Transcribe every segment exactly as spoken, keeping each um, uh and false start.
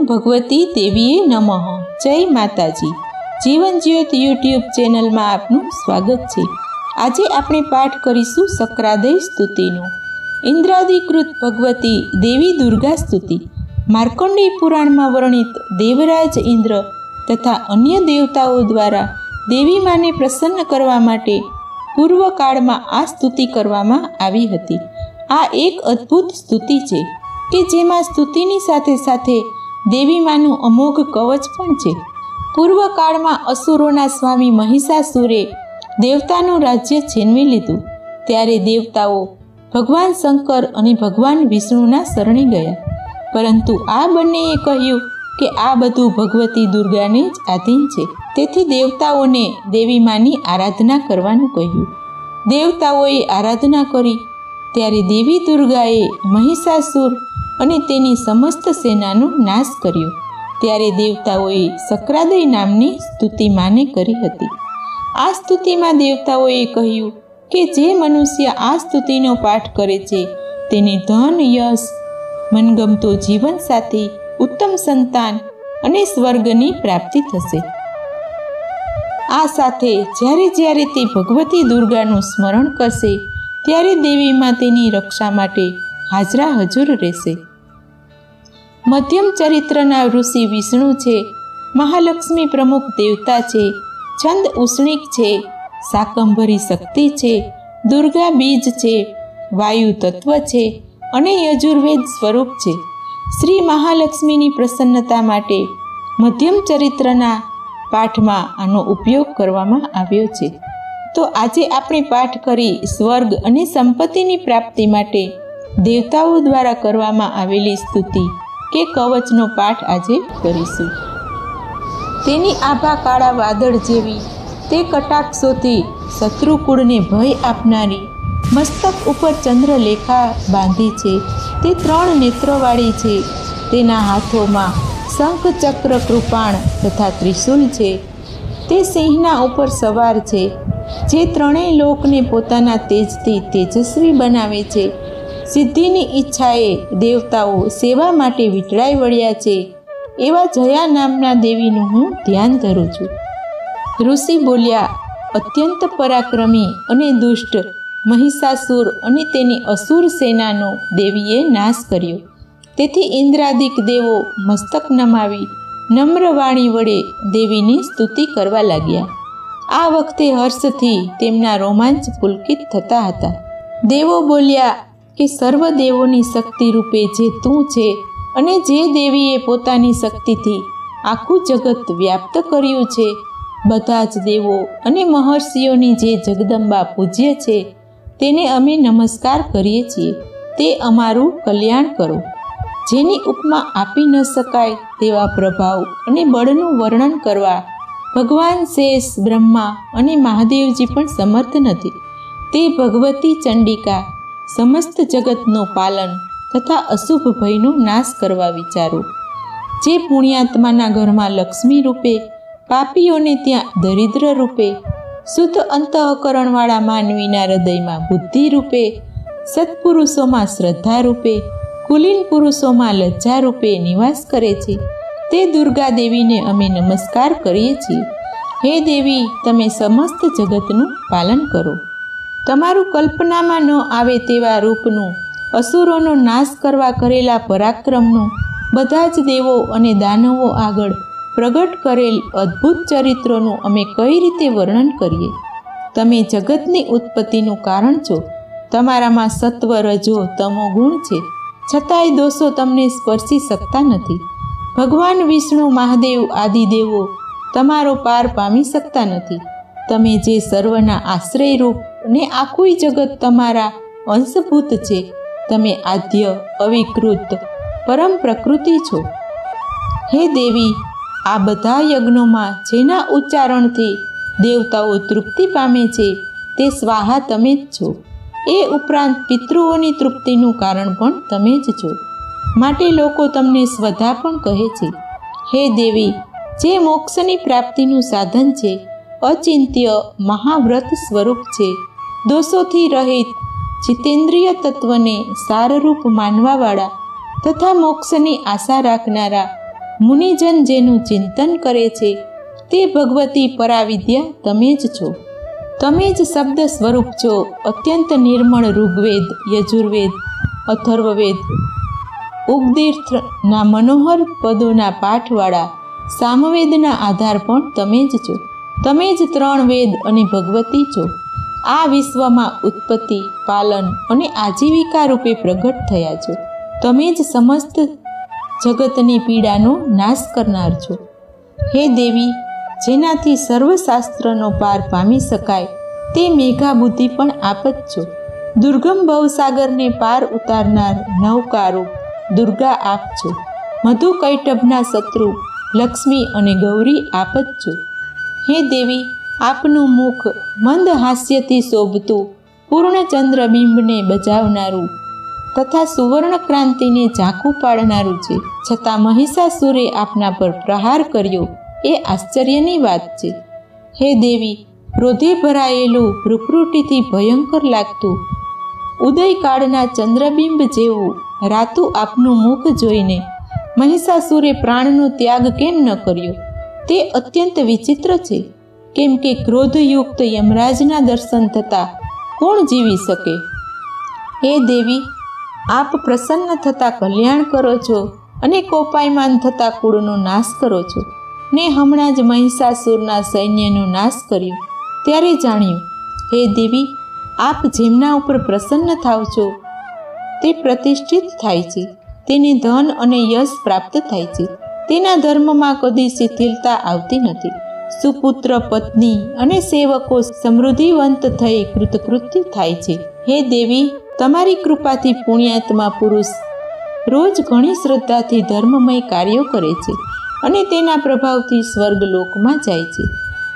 ભગવતી દેવીએ નમઃ. જય માતાજી. જીવન જ્યોત યુટ્યુબ ચેનલમાં આપનું સ્વાગત છે. આજે આપણે પાઠ કરીશું સક્રાદય સ્તુતિનો. ઇન્દ્રાદિકૃત ભગવતી દેવી દુર્ગા સ્તુતિ. માર્કંડેય પુરાણમાં વર્ણિત દેવરાજ ઇન્દ્ર તથા અન્ય દેવતાઓ દ્વારા દેવી માને પ્રસન્ન કરવા માટે પૂર્વકાળમાં આ સ્તુતિ કરવામાં આવી હતી. આ એક અદ્ભુત સ્તુતિ છે કે જેમાં સ્તુતિની સાથે સાથે દેવી માનું અમોઘ કવચ પણ છે. પૂર્વકાળમાં અસુરોના સ્વામી મહિષાસુરે દેવતાનું રાજ્ય છીનવી લીધું ત્યારે દેવતાઓ ભગવાન શંકર અને ભગવાન વિષ્ણુના શરણે ગયા. પરંતુ આ બંનેએ કહ્યું કે આ બધું ભગવતી દુર્ગાને જ આધીન છે. તેથી દેવતાઓને દેવી માની આરાધના કરવાનું કહ્યું. દેવતાઓએ આરાધના કરી ત્યારે દેવી દુર્ગાએ મહિષાસુર અને તેની સમસ્ત સેનાનો નાશ કર્યો. ત્યારે દેવતાઓએ સક્રાદય નામની સ્તુતિ માને કરી હતી. આ સ્તુતિમાં દેવતાઓએ કહ્યું કે જે મનુષ્ય આ સ્તુતિનો પાઠ કરે છે તેને ધન, યશ, મનગમતો જીવનસાથી, ઉત્તમ સંતાન અને સ્વર્ગની પ્રાપ્તિ થશે. આ સાથે જ્યારે જ્યારે તે ભગવતી દુર્ગાનું સ્મરણ કરશે ત્યારે દેવીમાં તેની રક્ષા માટે હાજરા હજુર રહેશે. મધ્યમ ચરિત્રના ઋષિ વિષ્ણુ છે, મહાલક્ષ્મી પ્રમુખ દેવતા છે, છંદ ઉષ્ણિક છે, શાકંભરી શક્તિ છે, દુર્ગા બીજ છે, વાયુ તત્વ છે અને યજુર્વેદ સ્વરૂપ છે. શ્રી મહાલક્ષ્મીની પ્રસન્નતા માટે મધ્યમ ચરિત્રના પાઠમાં આનો ઉપયોગ કરવામાં આવ્યો છે. તો આજે આપણે પાઠ કરી સ્વર્ગ અને સંપત્તિની પ્રાપ્તિ માટે દેવતાઓ દ્વારા કરવામાં આવેલી સ્તુતિ કે કવચનો પાઠ આજે કરીશું. તેની આભા કાળા વાદળ જેવી, તે કટાક્ષોથી શત્રુકુળને ભય આપનારી, મસ્તક ઉપર ચંદ્રલેખા બાંધી છે, તે ત્રણ નેત્રવાળી છે, તેના હાથોમાં શંખ, ચક્ર, કૃપાણ તથા ત્રિશૂલ છે, તે સિંહના ઉપર સવાર છે, જે ત્રણેય લોકને પોતાના તેજથી તેજસ્વી બનાવે છે. સિદ્ધિની ઈચ્છાએ દેવતાઓ સેવા માટે વિટળાઈ વળ્યા છે એવા જયા નામના દેવીનું હું ધ્યાન ધરું છું. ઋષિ બોલ્યા, અત્યંત પરાક્રમી અને દુષ્ટ મહિષાસુર અને તેની અસુર સેનાનો દેવીએ નાશ કર્યો. તેથી ઇન્દ્રાદિક દેવો મસ્તક નમાવી નમ્ર વાણી વડે દેવીની સ્તુતિ કરવા લાગ્યા. આ વખતે હર્ષથી તેમના રોમાંચ પુલકિત થતા હતા. દેવો બોલ્યા કે સર્વ દેવોની શક્તિ રૂપે જે તું છે અને જે દેવીએ પોતાની શક્તિથી આખું જગત વ્યાપ્ત કર્યું છે, બધા જ દેવો અને મહર્ષિઓની જે જગદંબા પૂજ્ય છે તેને અમે નમસ્કાર કરીએ છીએ. તે અમારું કલ્યાણ કરો. જેની ઉપમા આપી ન શકાય તેવા પ્રભાવ અને બળનું વર્ણન કરવા ભગવાન શેષ, બ્રહ્મા અને મહાદેવજી પણ સમર્થ નથી. તે ભગવતી ચંડિકા સમસ્ત જગતનું પાલન તથા અશુભ ભયનો નાશ કરવા વિચારો. જે પુણ્યાત્માના ઘરમાં લક્ષ્મી રૂપે, પાપીઓને ત્યાં દરિદ્ર રૂપે, શુદ્ધ અંતઃકરણવાળા માનવીના હૃદયમાં બુદ્ધિ રૂપે, સત્પુરુષોમાં શ્રદ્ધા રૂપે, કુલીન પુરુષોમાં લજ્જા રૂપે નિવાસ કરે છે, તે દુર્ગા દેવીને અમે નમસ્કાર કરીએ છીએ. હે દેવી, તમે સમસ્ત જગતનું પાલન કરો. તમારું કલ્પનામાં ન આવે તેવા રૂપનું, અસુરોનો નાશ કરવા કરેલા પરાક્રમનું, બધા જ દેવો અને દાનવો આગળ પ્રગટ કરેલ અદ્ભુત ચરિત્રોનું અમે કઈ રીતે વર્ણન કરીએ? તમે જગતની ઉત્પત્તિનું કારણ છો. તમારામાં સત્વ, રજો, તમો ગુણ છે, છતાંય દોષો તમને સ્પર્શી શકતા નથી. ભગવાન વિષ્ણુ, મહાદેવ આદિ દેવો તમારો પાર પામી શકતા નથી. તમે જે સર્વના આશ્રય રૂપ ને આખું જગત તમારા અંશભૂત છે. તમે આદ્ય, અવિકૃત, પરમ પ્રકૃતિ છો. હે દેવી, આ બધા યજ્ઞોમાં જેના ઉચ્ચારણથી દેવતાઓ તૃપ્તિ પામે છે તે સ્વાહા તમે જ છો. એ ઉપરાંત પિતૃઓની તૃપ્તિનું કારણ પણ તમે જ છો. માટે લોકો તમને સ્વધા પણ કહે છે. હે દેવી, જે મોક્ષની પ્રાપ્તિનું સાધન છે, અચિંત્ય મહાવ્રત સ્વરૂપ છે, દોષોથી રહિત, જીતેન્દ્રિય તત્વને સારરૂપ માનવાવાળા તથા મોક્ષની આશા રાખનારા મુનિજન જેનું ચિંતન કરે છે તે ભગવતી પરાવિદ્યા તમે જ છો. તમે જ શબ્દ સ્વરૂપ છો. અત્યંત નિર્મળ ઋગ્વેદ, યજુર્વેદ, અથર્વવેદ, ઉપદીર્થના મનોહર પદોના પાઠવાળા સામવેદના આધાર પણ તમે જ છો. તમે જ ત્રણ વેદ અને ભગવતી છો. આ વિશ્વમાં ઉત્પત્તિ, પાલન અને આજીવિકા રૂપે પ્રગટ થયા છો. તમે જ સમસ્ત જગતની પીડાનો નાશ કરનાર છો. હે દેવી, જેનાથી સર્વશાસ્ત્રનો પાર પામી શકાય તે મેઘા બુદ્ધિ પણ આપ જ છો. દુર્ગમ ભવસાગરને પાર ઉતારનાર નૌકારૂપ દુર્ગા આપ છો. મધુ કૈટભના શત્રુ લક્ષ્મી અને ગૌરી આપ જ છો. હે દેવી, આપનું મુખ મંદ હાસ્યથી શોભતું પૂર્ણચંદ્રબિંબને બજાવનારું તથા સુવર્ણ ક્રાંતિને ઝાંખું પાડનારું છે. છતાં મહિષાસુરે આપના પર પ્રહાર કર્યો એ આશ્ચર્યની વાત છે. હે દેવી, ક્રોધે ભરાયેલું ભ્રુકુટીથી ભયંકર લાગતું ઉદયકાળના ચંદ્રબિંબ જેવું રાતું આપનું મુખ જોઈને મહિષાસુરે પ્રાણનો ત્યાગ કેમ ન કર્યો તે અત્યંત વિચિત્ર છે. કેમ કે ક્રોધયુક્ત યમરાજના દર્શન થતાં કોણ જીવી શકે? હે દેવી, આપ પ્રસન્ન થતાં કલ્યાણ કરો છો અને કોપાયમાન થતાં કુળનો નાશ કરો છો. ને હમણાં જ મહિષાસુરના સૈન્યનો નાશ કર્યો ત્યારે જાણ્યું. હે દેવી, આપ જેમના ઉપર પ્રસન્ન થાવ છો તે પ્રતિષ્ઠિત થાય છે. તેને ધન અને યશ પ્રાપ્ત થાય છે. તેના ધર્મમાં કદી શિથિલતા આવતી નથી. સુપુત્ર, પત્ની અને સેવકો સમૃદ્ધિવંત થઈ કૃતકૃત્ય થાય છે. હે દેવી, તમારી કૃપાથી પુણ્યાત્મા પુરુષ રોજ ઘણી શ્રદ્ધાથી ધર્મમય કાર્યો કરે છે અને તેના પ્રભાવથી સ્વર્ગલોકમાં જાય છે.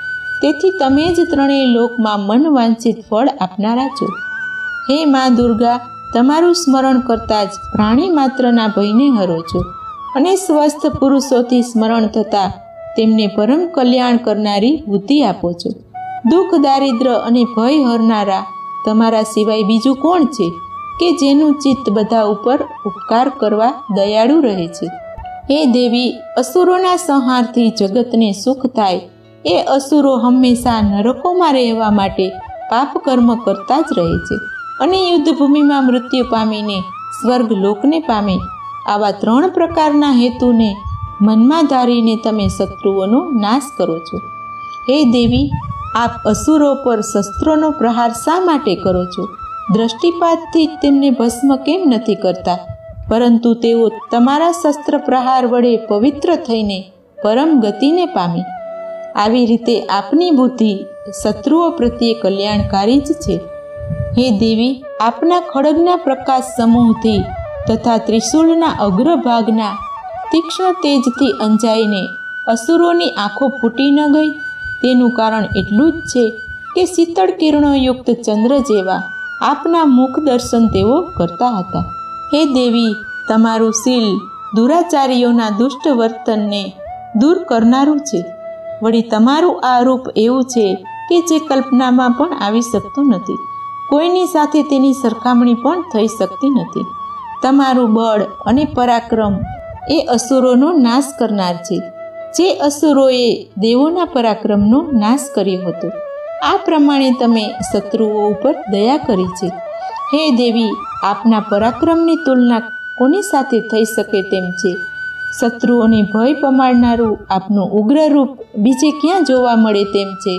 તેથી તમે જ ત્રણેય લોકમાં મન વાંછિત ફળ આપનારા છો. હે મા દુર્ગા, તમારું સ્મરણ કરતાં જ પ્રાણી માત્રના ભયને હરો છો અને સ્વસ્થ પુરુષોથી સ્મરણ થતાં તેમને પરમ કલ્યાણ કરનારી બુદ્ધિ આપો છો. દુઃખ, દારિદ્ર અને ભય હરનારા તમારા સિવાય બીજું કોણ છે કે જેનું ચિત્ત બધા ઉપર ઉપકાર કરવા દયાળુ રહે છે? હે દેવી, અસુરોના સંહારથી જગતને સુખ થાય એ અસુરો હંમેશા નરકોમાં રહેવા માટે પાપ કર્મ કરતા જ રહે છે અને યુદ્ધભૂમિમાં મૃત્યુ પામીને સ્વર્ગ લોકને પામે. આવા ત્રણ પ્રકારના હેતુને મનમાં ધારીને તમે શત્રુઓનો નાશ કરો છો. હે દેવી, આપ અસુરો પર શસ્ત્રોનો પ્રહાર શા માટે કરો છો? દ્રષ્ટિપાતથી તેમને ભસ્મ કેમ નથી કરતા? પરંતુ તેઓ તમારા શસ્ત્ર પ્રહાર વડે પવિત્ર થઈને પરમ ગતિને પામે. આવી રીતે આપની બુદ્ધિ શત્રુઓ પ્રત્યે કલ્યાણકારી જ છે. હે દેવી, આપના ખડગના પ્રકાશ સમૂહથી તથા ત્રિશૂળના અગ્રભાગના તીક્ષ્ણ તેજથી અંજાઈને અસુરોની આંખો ફૂટી ન ગઈ તેનું કારણ એટલું જ છે કે શીતળ કિરણોયુક્ત ચંદ્ર જેવા આપના મુખ દર્શન તેઓ કરતા હતા. હે દેવી, તમારું શીલ દુરાચારીઓના દુષ્ટ વર્તનને દૂર કરનારું છે. વળી તમારું આ રૂપ એવું છે કે જે કલ્પનામાં પણ આવી શકતું નથી. કોઈની સાથે તેની સરખામણી પણ થઈ શકતી નથી. તમારું બળ અને પરાક્રમ એ અસુરોનો નાશ કરનાર છે, જે અસુરોએ દેવોના પરાક્રમનો નાશ કર્યો હતો. આ પ્રમાણે તમે શત્રુઓ ઉપર દયા કરી છે. હે દેવી, આપના પરાક્રમની તુલના કોની સાથે થઈ શકે તેમ છે? શત્રુઓને ભય પમાડનારું આપનું ઉગ્ર રૂપ બીજે ક્યાં જોવા મળે તેમ છે?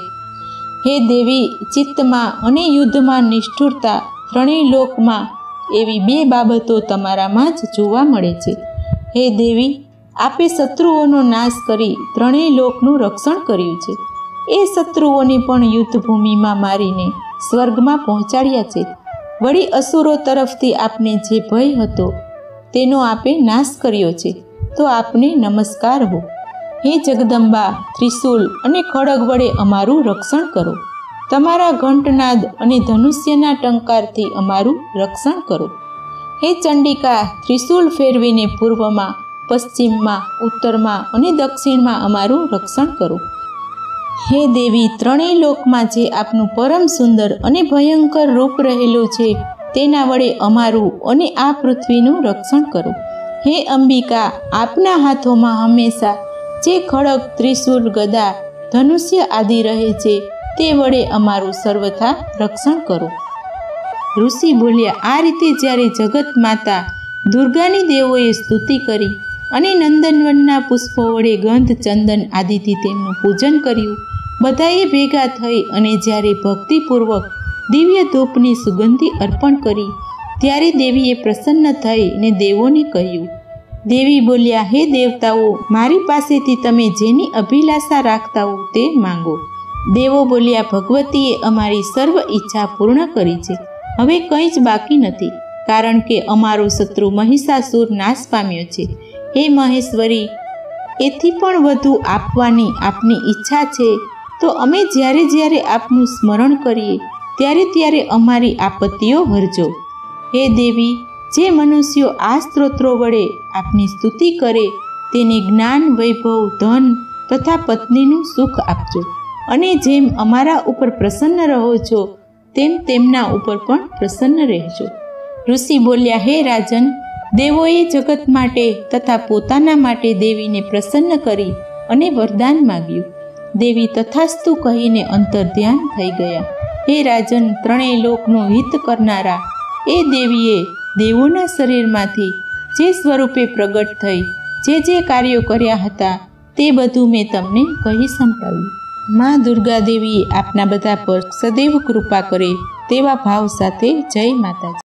હે દેવી, ચિત્તમાં અને યુદ્ધમાં નિષ્ઠુરતા ત્રણેય લોકમાં એવી બે બાબતો તમારામાં જ જોવા મળે છે. હે દેવી, આપે શત્રુઓનો નાશ કરી ત્રણેય લોકનું રક્ષણ કર્યું છે. એ શત્રુઓને પણ યુદ્ધભૂમિમાં મારીને સ્વર્ગમાં પહોંચાડ્યા છે. વળી અસુરો તરફથી આપને જે ભય હતો તેનો આપે નાશ કર્યો છે. તો આપને નમસ્કાર હો. હે જગદંબા, ત્રિશૂલ અને ખડગ વડે અમારું રક્ષણ કરો. તમારા ઘંટનાદ અને ધનુષ્યના ટંકારથી અમારું રક્ષણ કરો. હે ચંડિકા, ત્રિશૂલ ફેરવીને પૂર્વમાં, પશ્ચિમમાં, ઉત્તરમાં અને દક્ષિણમાં અમારું રક્ષણ કરો. હે દેવી, ત્રણેય લોકમાં જે આપનું પરમ સુંદર અને ભયંકર રૂપ રહેલું છે તેના વડે અમારું અને આ પૃથ્વીનું રક્ષણ કરો. હે અંબિકા, આપના હાથોમાં હંમેશા જે ખડગ, ત્રિશૂલ, ગદા, ધનુષ્ય આદિ રહે છે તે વડે અમારું સર્વથા રક્ષણ કરો. ઋષિ બોલ્યા, આ રીતે જ્યારે જગત માતા દુર્ગાની દેવોએ સ્તુતિ કરી અને નંદનવનના પુષ્પો વડે ગંધ, ચંદન આદિથી તેમનું પૂજન કર્યું, બધાએ ભેગા થઈ અને જ્યારે ભક્તિપૂર્વક દિવ્ય ધૂપની સુગંધી અર્પણ કરી, ત્યારે દેવીએ પ્રસન્ન થઈ ને દેવોને કહ્યું. દેવી બોલ્યા, હે દેવતાઓ, મારી પાસેથી તમે જેની અભિલાષા રાખતા હો તે માંગો. દેવો બોલ્યા, ભગવતીએ અમારી સર્વ ઈચ્છા પૂર્ણ કરી છે. હવે કંઈ જ બાકી નથી, કારણ કે અમારો શત્રુ મહિષાસુર નાશ પામ્યો છે. હે મહેશ્વરી, એથી પણ વધુ આપવાની આપની ઈચ્છા છે તો અમે જ્યારે જ્યારે આપનું સ્મરણ કરીએ ત્યારે ત્યારે અમારી આપત્તિઓ હરજો. હે દેવી, જે મનુષ્યો આ સ્ત્રોત્રો વડે આપની સ્તુતિ કરે તેને જ્ઞાન, વૈભવ, ધન તથા પત્નીનું સુખ આપજો. અને જેમ અમારા ઉપર પ્રસન્ન રહો છો તેમ તેમના ઉપર પણ પ્રસન્ન રહેજો. ઋષિ બોલ્યા, હે રાજન, દેવોએ જગત માટે તથા પોતાના માટે દેવીને પ્રસન્ન કરી અને વરદાન માગ્યું. દેવી તથાસ્તુ કહીને અંતર ધ્યાન થઈ ગયા. હે રાજન, ત્રણેય લોકનું હિત કરનારા એ દેવીએ દેવોના શરીરમાંથી જે સ્વરૂપે પ્રગટ થઈ જે જે કાર્યો કર્યા હતા તે બધું મેં તમને કહી સંભળાવ્યું. મા દુર્ગા દેવીએ આપના બધા પર સદૈવ કૃપા કરે તેવા ભાવ સાથે જય માતાજી.